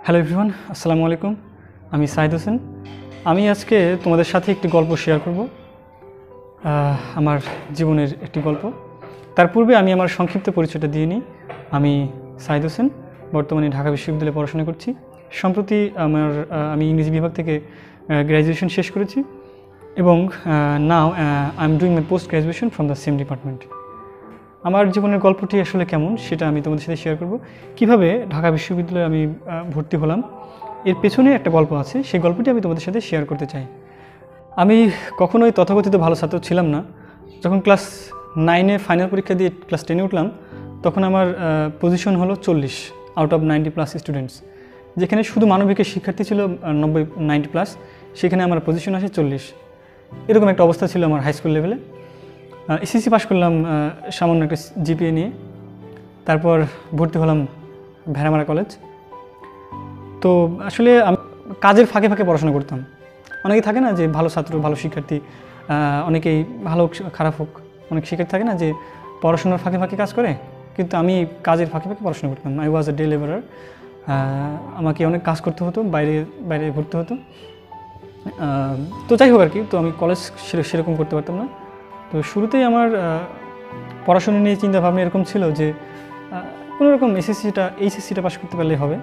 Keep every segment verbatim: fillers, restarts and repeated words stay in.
Hello everyone, আসসালামু আলাইকুম। আমি সাইদ হোসেন। আমি আজকে তোমাদের সাথে একটি গল্প শেয়ার করব, আমার জীবনের একটি গল্প। তার পূর্বে আমি আমার সংক্ষিপ্ত পরিচয়টা দিয়ে নিই। আমি সাইদ হোসেন, বর্তমানে ঢাকা বিশ্ববিদ্যালয়ে পড়াশোনা করছি। সম্প্রতি আমার আমি ইংরেজি বিভাগ থেকে গ্র্যাজুয়েশন শেষ করেছি এবং now I am doing my post graduation from the same department. আমার জীবনের গল্পটি আসলে কেমন সেটা আমি তোমাদের সাথে শেয়ার করব। কিভাবে ঢাকা বিশ্ববিদ্যালয়ে আমি ভর্তি হলাম, এর পেছনে একটা গল্প আছে, সেই গল্পটি আমি তোমাদের সাথে শেয়ার করতে চাই। আমি কখনোই তথাকথিত ভালো ছাত্র ছিলাম না। যখন ক্লাস নাইনে ফাইনাল পরীক্ষা দিয়ে ক্লাস টেনে উঠলাম, তখন আমার পজিশন হলো চল্লিশ out of ninety plus students. যেখানে শুধু মানবিকের শিক্ষার্থী ছিল নব্বই নাইনটি প্লাস, সেখানে আমার পজিশন আসে চল্লিশ। এরকম একটা অবস্থা ছিল আমার হাই স্কুল লেভেলে। এসএসসি পাস করলাম সামান্য একটা জিপিএ নিয়ে। তারপর ভর্তি হলাম ভেড়ামারা কলেজ। তো আসলে আমি কাজের ফাঁকে ফাঁকে পড়াশোনা করতাম। অনেকেই থাকে না যে ভালো ছাত্র, ভালো শিক্ষার্থী, অনেকেই ভালো খারাপ হোক, অনেক শিক্ষার্থী থাকে না যে পড়াশোনার ফাঁকে ফাঁকে কাজ করে, কিন্তু আমি কাজের ফাঁকে ফাঁকে পড়াশোনা করতাম। I was a day labourer. আমাকে অনেক কাজ করতে হতো, বাইরে বাইরে ঘুরতে হতো। তো যাই হোক আর কি, তো আমি কলেজ সেরকম করতে পারতাম না। তো শুরুতেই আমার পড়াশোনা নিয়ে চিন্তাভাবনা এরকম ছিল যে কোনো রকম এসএসসিটা এইচএসসিটা পাস করতে পারলেই হবে,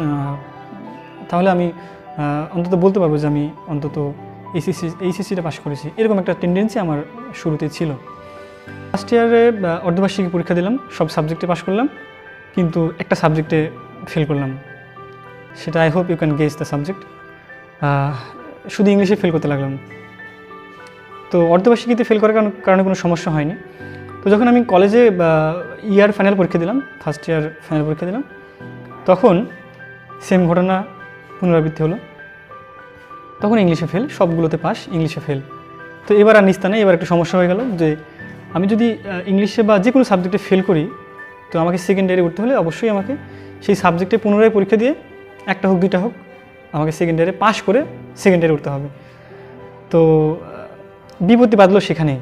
তাহলে আমি অন্তত বলতে পারবো যে আমি অন্তত এইচএসসি এইচএসসিটা পাস করেছি। এরকম একটা টেন্ডেন্সি আমার শুরুতে ছিল। ফার্স্ট ইয়ারে অর্ধবার্ষিকী পরীক্ষা দিলাম, সব সাবজেক্টে পাস করলাম, কিন্তু একটা সাবজেক্টে ফেল করলাম। সেটা I hope you can guess the subject. শুধু ইংলিশে ফেল করতে লাগলাম। তো অর্ধবার্ষিকীতে ফেল করার কারণে কোনো সমস্যা হয়নি। তো যখন আমি কলেজে ইয়ার ফাইনাল পরীক্ষা দিলাম, ফার্স্ট ইয়ার ফাইনাল পরীক্ষা দিলাম, তখন সেম ঘটনা পুনরাবৃত্তি হলো। তখন ইংলিশে ফেল, সবগুলোতে পাস, ইংলিশে ফেল। তো এবার আর নিস্তানে এবার একটু সমস্যা হয়ে গেল যে আমি যদি ইংলিশে বা যে কোনো সাবজেক্টে ফেল করি, তো আমাকে সেকেন্ড ইয়ারে উঠতে হলে অবশ্যই আমাকে সেই সাবজেক্টে পুনরায় পরীক্ষা দিয়ে একটা হোক দুইটা হোক আমাকে সেকেন্ড ইয়ারে পাস করে সেকেন্ড ইয়ারে উঠতে হবে। তো বিপত্তি বাঁধলো সেখানেই।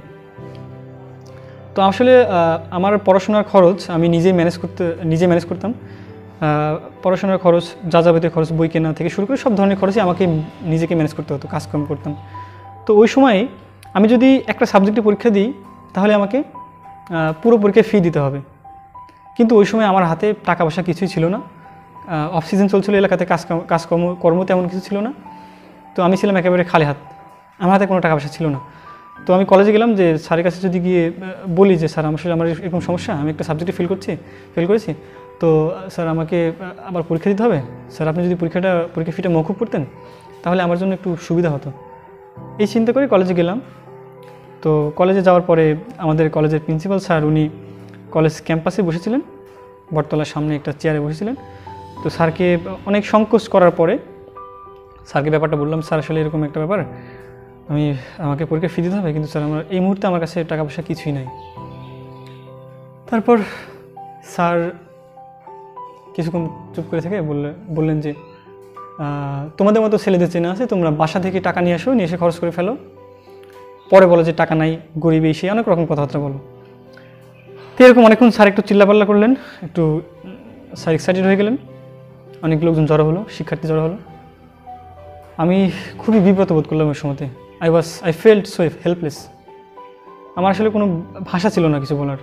তো আসলে আমার পড়াশোনার খরচ আমি নিজেই ম্যানেজ করতে নিজে ম্যানেজ করতাম। পড়াশোনার খরচ, যা যাবতীয় খরচ, বই কেনা থেকে শুরু করে সব ধরনের খরচই আমাকে নিজেকে ম্যানেজ করতে হতো, কাজকর্ম করতাম। তো ওই সময় আমি যদি একটা সাবজেক্টে পরীক্ষা দিই, তাহলে আমাকে পুরো পরীক্ষায় ফি দিতে হবে। কিন্তু ওই সময় আমার হাতে টাকা পয়সা কিছুই ছিল না। অফ সিজন চলছিল, এলাকাতে কাজ কাজকর্ম কর্ম তেমন কিছু ছিল না। তো আমি ছিলাম একেবারে খালি হাত, আমার হাতে কোনো টাকা পয়সা ছিল না। তো আমি কলেজে গেলাম যে স্যারের কাছে যদি গিয়ে বলি যে স্যার আসলে আমার এরকম সমস্যা, আমি একটা সাবজেক্টে ফেল করছি ফেল করেছি তো স্যার আমাকে আবার পরীক্ষা দিতে হবে, স্যার আপনি যদি পরীক্ষাটা পরীক্ষা ফিটা মওকুফ করতেন তাহলে আমার জন্য একটু সুবিধা হতো। এই চিন্তা করে কলেজে গেলাম। তো কলেজে যাওয়ার পরে আমাদের কলেজের প্রিন্সিপাল স্যার, উনি কলেজ ক্যাম্পাসে বসেছিলেন, বটতলার সামনে একটা চেয়ারে বসেছিলেন। তো স্যারকে অনেক সংকোচ করার পরে স্যারকে ব্যাপারটা বললাম, স্যার আসলে এরকম একটা ব্যাপার, আমি আমাকে পরীক্ষা ফি দিতে হবে, কিন্তু স্যার আমার এই মুহূর্তে আমার কাছে টাকা পয়সা কিছুই নাই। তারপর স্যার কিছুক্ষণ চুপ করে থেকে বললে বললেন যে তোমাদের মতো ছেলেদের চেনা আছে, তোমরা বাসা থেকে টাকা নিয়ে আসো, নিয়ে এসে খরচ করে ফেলো, পরে বলো যে টাকা নাই, গরিব, এসে অনেক রকম কথাবার্তা বলো। তো এরকম অনেকক্ষণ স্যার একটু চিল্লাপাল্লা করলেন, একটু স্যার এক্সাইটেড হয়ে গেলেন, অনেক লোকজন জড়ো হলো, শিক্ষার্থী জড়ো হলো। আমি খুবই বিব্রত বোধ করলাম ওই সময়তে। I was I felt so helpless. আমার আসলে কোনো ভাষা ছিল না কিছু বলার।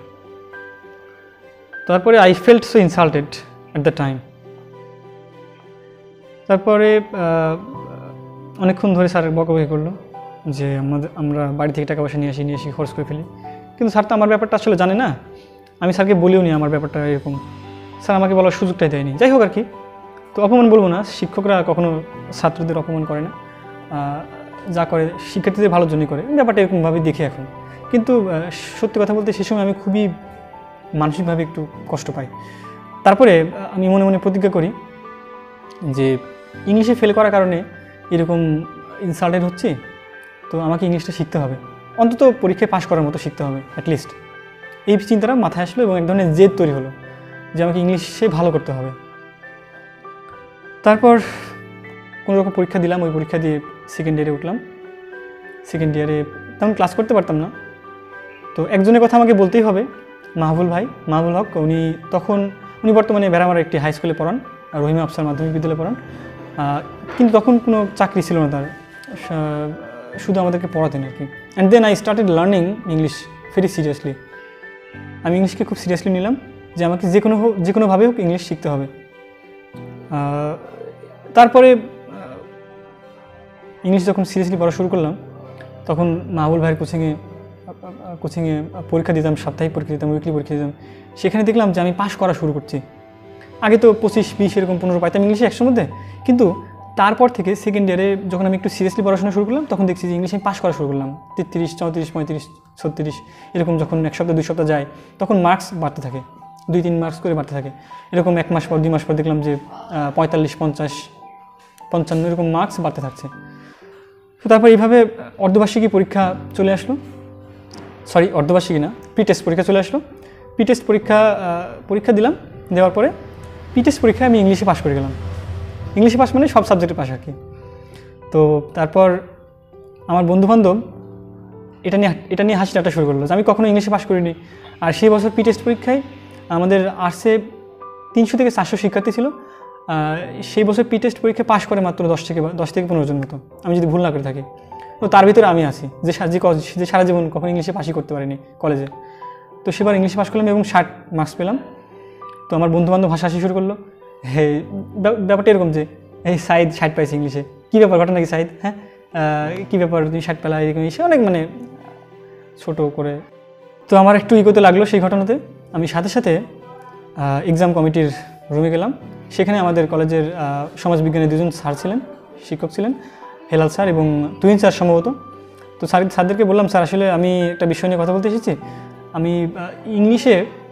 তারপরে I felt so insulted at the time. তারপরে অনেকক্ষণ ধরে স্যার বকাবকি করলো যে আমাদের আমরা বাড়ি থেকে টাকা পয়সা নিয়ে আসি, নিয়ে আসি খরচ করে ফেলি। কিন্তু স্যার তো আমার ব্যাপারটা আসলে জানে না, আমি স্যারকে বলিও নি আমার ব্যাপারটা এরকম। স্যার আমাকে বলার সুযোগটাই দেয়নি। যাই হোক আর কি, তো অপমান বলবো না, শিক্ষকরা কখনো ছাত্রদের অপমান করে না, যা করে শিক্ষার্থীদের ভালোর জন্যই করে, ব্যাপারটা এরকমভাবেই দেখি এখন। কিন্তু সত্যি কথা বলতে সে সময় আমি খুবই মানসিকভাবে একটু কষ্ট পাই। তারপরে আমি মনে মনে প্রতিজ্ঞা করি যে ইংলিশে ফেল করার কারণে এরকম ইনসাল্টেড হচ্ছে, তো আমাকে ইংলিশটা শিখতে হবে, অন্তত পরীক্ষায় পাশ করার মতো শিখতে হবে অ্যাটলিস্ট। এই চিন্তাটা মাথায় আসলো এবং এক ধরনের জেদ তৈরি হলো যে আমাকে ইংলিশে ভালো করতে হবে। তারপর কোনো রকম পরীক্ষা দিলাম, ওই পরীক্ষা দিয়ে সেকেন্ড ইয়ারে উঠলাম। সেকেন্ড ইয়ারে তেমন ক্লাস করতে পারতাম না। তো একজনের কথা আমাকে বলতেই হবে, মাহবুল ভাই, মাহবুল হক। উনি তখন উনি বর্তমানে ভেড়ামারা একটি হাই স্কুলে পড়ান, রহিমা আফসার মাধ্যমিক বিদ্যালয়ে পড়ান, কিন্তু তখন কোনো চাকরি ছিল না তার, শুধু আমাদেরকে পড়াতেন আর কি। And then I started learning English very seriously. আমি ইংলিশকে খুব সিরিয়াসলি নিলাম যে আমাকে যে কোনো যে কোনোভাবে হোক ইংলিশ শিখতে হবে। তারপরে ইংলিশ যখন সিরিয়াসলি পড়া শুরু করলাম, তখন মাহবুল ভাইয়ের কোচিংয়ে কোচিংয়ে পরীক্ষা দিতাম, সাপ্তাহিক পরীক্ষা দিতাম, উইকলি পরীক্ষা দিতাম। সেখানে দেখলাম যে আমি পাস করা শুরু করছি। আগে তো পঁচিশ বিশ এরকম পনেরো পাইতাম ইংলিশে একশোর মধ্যে, কিন্তু তারপর থেকে সেকেন্ড ইয়ারে যখন আমি একটু সিরিয়াসলি পড়াশোনা শুরু করলাম, তখন দেখছি যে ইংলিশে আমি পাস করা শুরু করলাম। তেত্রিশ চৌত্রিশ পঁয়ত্রিশ ছত্রিশ এরকম যখন এক সপ্তাহ দুই সপ্তাহ যায়, তখন মার্কস বাড়তে থাকে, দুই তিন মার্কস করে বাড়তে থাকে। এরকম এক মাস পর দুই মাস পর দেখলাম যে পঁয়তাল্লিশ পঞ্চাশ পঞ্চান্ন এরকম মার্কস বাড়তে থাকছে। তো তারপর এইভাবে অর্ধবার্ষিকী পরীক্ষা চলে আসলো, সরি অর্ধবার্ষিকী না, প্রি টেস্ট পরীক্ষা চলে আসলো। প্রি টেস্ট পরীক্ষা পরীক্ষা দিলাম, দেওয়ার পরে প্রি টেস্ট পরীক্ষায় আমি ইংলিশে পাস করে গেলাম। ইংলিশে পাস মানে সব সাবজেক্টে পাস আর কি। তো তারপর আমার বন্ধুবান্ধব এটা নিয়ে এটা নিয়ে হাসি ঠাট্টা শুরু করলো যে আমি কখনো ইংলিশে পাস করিনি। আর সেই বছর প্রি টেস্ট পরীক্ষায় আমাদের আর্টসে তিনশো থেকে চারশো শিক্ষার্থী ছিল। সেই বছর প্রি টেস্ট পরীক্ষায় পাস করে মাত্র দশ থেকে দশ থেকে পনেরো জন মতো, আমি যদি ভুল না করে থাকি। তো তার ভিতরে আমি আছি যে যে সারা জীবন কখনো ইংলিশে পাসই করতে পারিনি কলেজে। তো সেবার ইংলিশে পাস করলাম এবং ষাট মার্কস পেলাম। তো আমার বন্ধুবান্ধব ভাষা হাসি শুরু করলো। হে ব্যাপারটা এরকম যে এই সাইদ ষাট পাইছে ইংলিশে, কী ব্যাপার ঘটনা কি সাইদ, হ্যাঁ কী ব্যাপার তুমি ষাট পেলা, এরকম এসে অনেক মানে ছোটো করে। তো আমার একটু ইগোতে লাগলো সেই ঘটনাতে। আমি সাথে সাথে এক্সাম কমিটির রুমে গেলাম। সেখানে আমাদের কলেজের সমাজবিজ্ঞানের দুজন স্যার ছিলেন, শিক্ষক ছিলেন, হেলাল স্যার এবং তুহিন স্যার সম্ভবত। তো স্যার স্যারদেরকে বললাম, স্যার আসলে আমি একটা বিষয় নিয়ে কথা বলতে এসেছি। আমি ইংলিশে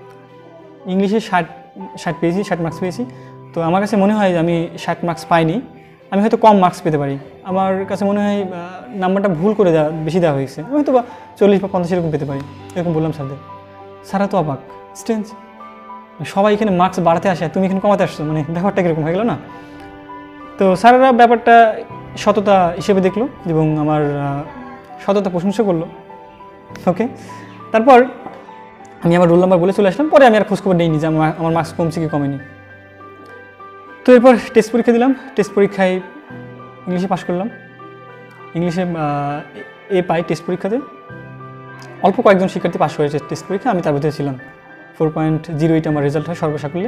ইংলিশে ষাট ষাট পেয়েছি, ষাট মার্কস পেয়েছি। তো আমার কাছে মনে হয় আমি ষাট মার্কস পাইনি, আমি হয়তো কম মার্কস পেতে পারি। আমার কাছে মনে হয় নাম্বারটা ভুল করে দেওয়া বেশি দেওয়া হয়েছে, আমি হয়তো বা চল্লিশ বা পঞ্চাশ এরকম পেতে পারি, এরকম বললাম স্যারদের। স্যারা তো অবাক, স্ট্রেঞ্জ, সবাই এখানে মার্কস বাড়াতে আসে, তুমি এখানে কমাতে আসছো, মানে ব্যাপারটা কীরকম হয়ে গেল না। তো স্যারেরা ব্যাপারটা সততা হিসেবে দেখলো এবং আমার সততা প্রশংসা করলো। ওকে, তারপর আমি আমার রোল নাম্বার বলে চলে আসলাম। পরে আমি আর খোঁজখবর নিইনি যে আমার আমার মার্কস কমছে কি কমেনি। তো এরপর টেস্ট পরীক্ষা দিলাম। টেস্ট পরীক্ষায় ইংলিশে পাস করলাম। ইংলিশে এ পাই টেস্ট পরীক্ষাতে। অল্প কয়েকজন শিক্ষার্থী পাস হয়েছে টেস্ট পরীক্ষা, আমি তার ভিতরে ছিলাম। ফোর পয়েন্ট জিরো এইট আমার রেজাল্ট হয় সর্বসাকুল্যে।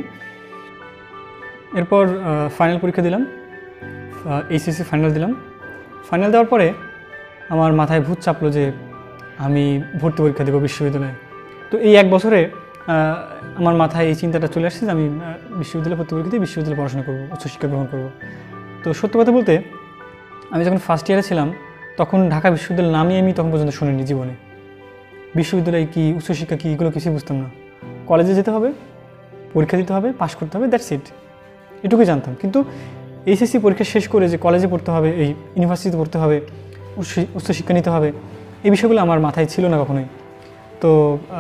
এরপর ফাইনাল পরীক্ষা দিলাম, এইচএসসি ফাইনাল দিলাম। ফাইনাল দেওয়ার পরে আমার মাথায় ভূত চাপলো যে আমি ভর্তি পরীক্ষা দেবো বিশ্ববিদ্যালয়ে। তো এই এক বছরে আমার মাথায় এই চিন্তাটা চলে আসছে যে আমি বিশ্ববিদ্যালয়ে ভর্তি পরীক্ষা দিয়ে বিশ্ববিদ্যালয়ে পড়াশোনা করবো, উচ্চশিক্ষা গ্রহণ করবো। তো সত্য কথা বলতে আমি যখন ফার্স্ট ইয়ারে ছিলাম, তখন ঢাকা বিশ্ববিদ্যালয়ের নামই আমি তখন পর্যন্ত শুনিনি জীবনে। বিশ্ববিদ্যালয় কী, উচ্চশিক্ষা কী, এগুলো কিছুই বুঝতাম না। কলেজে যেতে হবে, পরীক্ষা দিতে হবে, পাস করতে হবে, দ্যাটস ইট, এটুকুই জানতাম। কিন্তু এইচএসসি পরীক্ষা শেষ করে যে কলেজে পড়তে হবে, এই ইউনিভার্সিটিতে পড়তে হবে, উচ্চশিক্ষা নিতে হবে, এই বিষয়গুলো আমার মাথায় ছিল না কখনোই। তো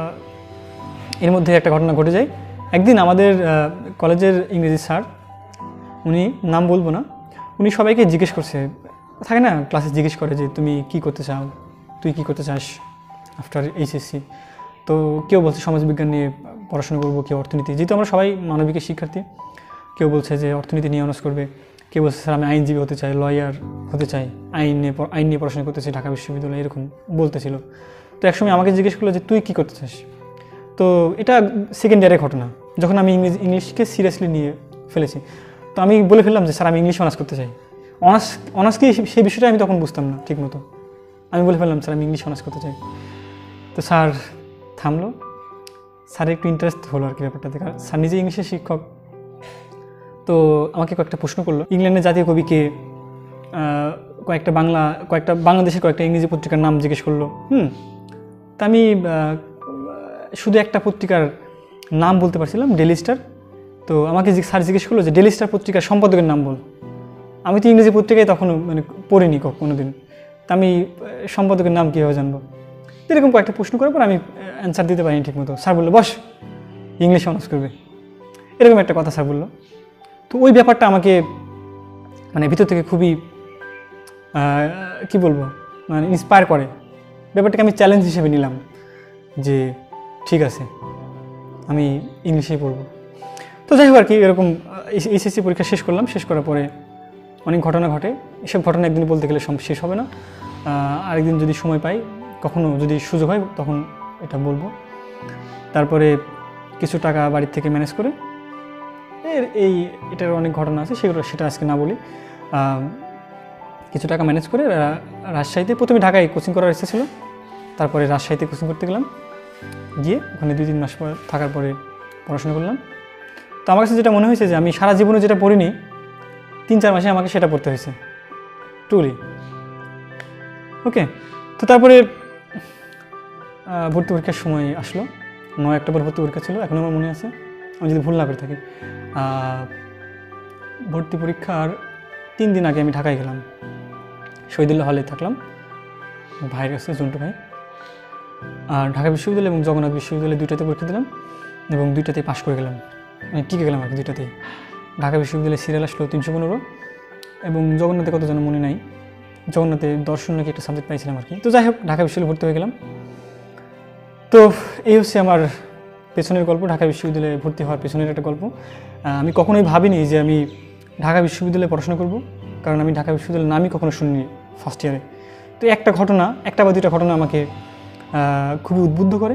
এর মধ্যে একটা ঘটনা ঘটে যায়। একদিন আমাদের কলেজের ইংরেজি স্যার, উনি নাম বলবো না, উনি সবাইকে জিজ্ঞেস করছে, থাকে না ক্লাসে জিজ্ঞেস করে যে তুমি কি করতে চাও, তুই কি করতে চাস আফটার এইচএসসি। তো কেউ বলছে সমাজবিজ্ঞান নিয়ে পড়াশোনা করবো, কেউ অর্থনীতি, যেহেতু আমরা সবাই মানবিকের শিক্ষার্থী। কেউ বলছে যে অর্থনীতি নিয়ে অনার্স করবে, কেউ বলছে স্যার আমি আইনজীবী হতে চাই, লয়ার হতে চাই, আইন নিয়ে আইন নিয়ে পড়াশোনা করতে চাই ঢাকা বিশ্ববিদ্যালয়ে, এরকম বলতেছিল। তো একসময় আমাকে জিজ্ঞেস করলো যে তুই কী করতে চাস। তো এটা সেকেন্ড ইয়ারের ঘটনা, যখন আমি ইংলিশ ইংলিশকে সিরিয়াসলি নিয়ে ফেলেছি। তো আমি বলে ফেললাম যে স্যার আমি ইংলিশ অনার্স করতে চাই। অনার্স অনার্স কি সেই বিষয়টা আমি তখন বুঝতাম না ঠিক মতো। আমি বলে ফেললাম স্যার আমি ইংলিশ অনার্স করতে চাই। তো স্যার থামলো, স্যার একটু ইন্টারেস্ট হলো আর কি ব্যাপারটাতে, কারণ স্যার নিজে ইংলিশের শিক্ষক। তো আমাকে কয়েকটা প্রশ্ন করলো, ইংল্যান্ডের জাতীয় কবিকে, কয়েকটা বাংলা কয়েকটা বাংলাদেশের কয়েকটা ইংরেজি পত্রিকার নাম জিজ্ঞেস করলো। হুম তা আমি শুধু একটা পত্রিকার নাম বলতে পারছিলাম, ডেইলি স্টার। তো আমাকে স্যার জিজ্ঞেস করলো যে ডেইলি স্টার পত্রিকার সম্পাদকের নাম বল। আমি তো ইংরেজি পত্রিকায় তখনও মানে পড়িনি কোনো দিন, তা আমি সম্পাদকের নাম কীভাবে জানবো। এরকম কয়েকটা প্রশ্ন করার পর আমি অ্যান্সার দিতে পারিনি ঠিক মতো। স্যার বললো বস ইংলিশ অনার্স করবে, এরকম একটা কথা স্যার বললো। তো ওই ব্যাপারটা আমাকে মানে ভিতর থেকে খুবই কি বলবো মানে ইন্সপায়ার করে। ব্যাপারটাকে আমি চ্যালেঞ্জ হিসেবে নিলাম যে ঠিক আছে আমি ইংলিশেই পড়বো। তো যাই হোক আর কি, এরকম এইচএসসি পরীক্ষা শেষ করলাম। শেষ করার পরে অনেক ঘটনা ঘটে। এসব ঘটনা একদিন বলতে গেলে শেষ হবে না, আরেকদিন যদি সময় পাই, কখনো যদি সুযোগ হয় তখন এটা বলবো। তারপরে কিছু টাকা বাড়ির থেকে ম্যানেজ করে এর এই এটার অনেক ঘটনা আছে, সেগুলো সেটা আজকে না বলি। কিছু টাকা ম্যানেজ করে রাজশাহীতে, প্রথমে ঢাকায় কোচিং করার ইচ্ছা ছিল, তারপরে রাজশাহীতে কোচিং করতে গেলাম। গিয়ে ওখানে দুই তিন মাস পর থাকার পরে পড়াশোনা করলাম। তো আমার কাছে যেটা মনে হয়েছে যে আমি সারা জীবনে যেটা পড়িনি, তিন চার মাসে আমাকে সেটা পড়তে হয়েছে ট্রুলি। ওকে, তো তারপরে ভর্তি পরীক্ষার সময় আসলো। নয় অক্টোবর ভর্তি পরীক্ষা ছিল, এখন আমার মনে আছে, আমি যদি ভুল না করে থাকি। ভর্তি পরীক্ষার তিন দিন আগে আমি ঢাকায় গেলাম, শহীদুল্লাহ হলে থাকলাম, ভাইয়ের কাছে, জন্টু ভাই। আর ঢাকা বিশ্ববিদ্যালয় এবং জগন্নাথ বিশ্ববিদ্যালয় দুইটাতে পরীক্ষা দিলাম এবং দুইটাতেই পাশ করে গেলাম, মানে টিকে গেলাম আর কি দুইটাতেই। ঢাকা বিশ্ববিদ্যালয়ে সিরিয়াল আসলো তিনশো পনেরো এবং জগন্নাথে কত যেন মনে নাই, জগন্নাথে দর্শন নাকি একটা সাবজেক্ট পাইছিলাম আর কি। তো যাই হোক, ঢাকা বিশ্ববিদ্যালয়ে ভর্তি হয়ে গেলাম। তো এই হচ্ছে আমার পেছনের গল্প, ঢাকা বিশ্ববিদ্যালয়ে ভর্তি হওয়ার পেছনের একটা গল্প। আমি কখনোই ভাবিনি যে আমি ঢাকা বিশ্ববিদ্যালয়ে পড়াশোনা করব, কারণ আমি ঢাকা বিশ্ববিদ্যালয়ের নামই কখনো শুনিনি ফার্স্ট ইয়ারে। তো একটা ঘটনা, একটা বা দুইটা ঘটনা আমাকে খুবই উদ্বুদ্ধ করে।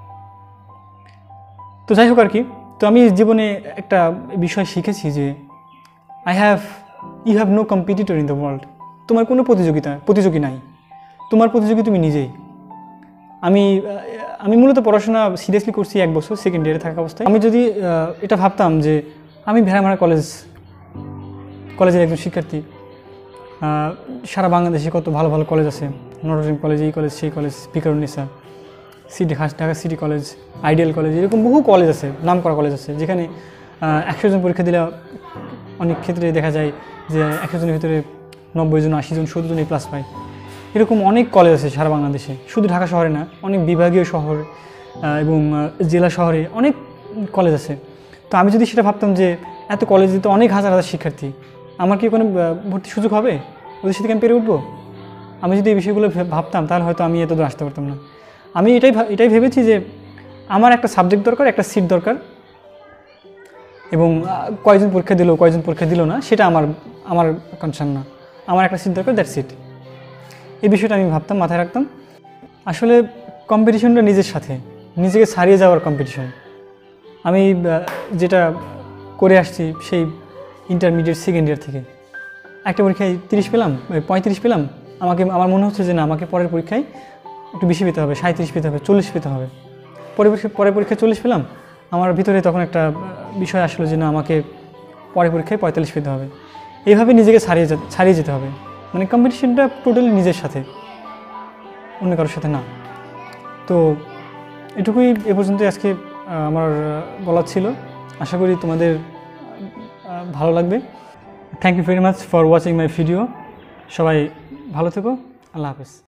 তো যাই হোক আর কি, তো আমি জীবনে একটা বিষয় শিখেছি যে I have you have no competitor in the world. তোমার কোনো প্রতিযোগিতা প্রতিযোগী নাই, তোমার প্রতিযোগী তুমি নিজেই। আমি আমি মূলত পড়াশোনা সিরিয়াসলি করছি এক বছর, সেকেন্ড ইয়ারে থাকা অবস্থায়। আমি যদি এটা ভাবতাম যে আমি ভেড়ামারা কলেজ কলেজের একজন শিক্ষার্থী, সারা বাংলাদেশে কত ভালো ভালো কলেজ আছে, নটরডেম কলেজ, এই কলেজ, সেই college, Viqarunnisa, city Dhaka city college, ideal college, এরকম বহু কলেজ আছে, নাম করা কলেজ আছে, যেখানে একশো জন পরীক্ষা দিলে অনেক ক্ষেত্রে দেখা যায় যে একশো জনের ভিতরে নব্বই জন, আশি জন, সত্তর জন এই প্লাস পায়। এরকম অনেক কলেজ আছে সারা বাংলাদেশে, শুধু ঢাকা শহরে না, অনেক বিভাগীয় শহর এবং জেলা শহরে অনেক কলেজ আছে। তো আমি যদি সেটা ভাবতাম যে এত কলেজে তো অনেক হাজার হাজার শিক্ষার্থী, আমার কি কোনো ভর্তির সুযোগ হবে, ওদের সাথে আমি পেরে উঠবো? আমি যদি এই বিষয়গুলো ভাবতাম তাহলে হয়তো আমি এত দূর আসতে পারতাম না। আমি এটাই এটাই ভেবেছি যে আমার একটা সাবজেক্ট দরকার, একটা সিট দরকার, এবং কয়জন পরীক্ষা দিল কয়জন পরীক্ষা দিল না সেটা আমার আমার কনসার্ন না, আমার একটা সিট দরকার, দ্যাটস ইট। এই বিষয়টা আমি ভাবতাম, মাথায় রাখতাম। আসলে কম্পিটিশনটা নিজের সাথে, নিজেকে ছাড়িয়ে যাওয়ার কম্পিটিশন। আমি যেটা করে আসছি সেই ইন্টারমিডিয়েট সেকেন্ড ইয়ার থেকে, একটা পরীক্ষায় তিরিশ পেলাম, পঁয়ত্রিশ পেলাম, আমাকে আমার মনে হচ্ছে যে না, আমাকে পরের পরীক্ষায় একটু বেশি পেতে হবে, সাঁত্রিশ পেতে হবে, চল্লিশ পেতে হবে। পরের পরের পরীক্ষায় চল্লিশ পেলাম, আমার ভিতরে তখন একটা বিষয় আসলো যে না, আমাকে পরের পরীক্ষায় পঁয়তাল্লিশ পেতে হবে। এইভাবে নিজেকে ছাড়িয়ে ছাড়িয়ে যেতে হবে। মানে কম্পিটিশনটা টোটালি নিজের সাথে, অন্য কারোর সাথে না। তো এটুকুই এ পর্যন্ত আজকে আমার বলার ছিল। আশা করি তোমাদের ভালো লাগবে। Thank you very much for watching my video. সবাই ভালো থেকো, আল্লাহ হাফেজ।